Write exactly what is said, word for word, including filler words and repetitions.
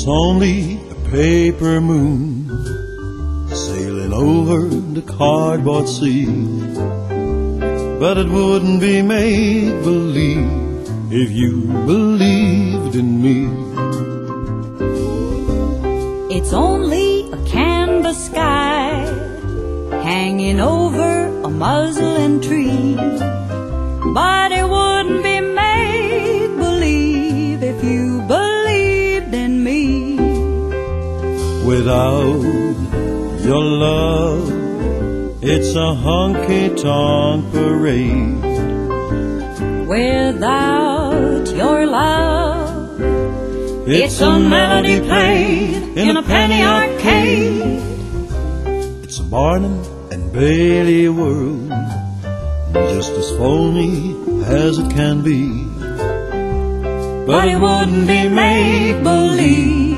It's only a paper moon sailing over the cardboard sea, but it wouldn't be make-believe if you believed in me. It's only a canvas sky hanging over a muslin tree, but it wouldn't be make-believe if you believed in me. Without your love, it's a honky-tonk parade. Without your love, It's a melody played in a penny arcade. It's a Barnum and Bailey world, just as phony as it can be, but it wouldn't be make-believe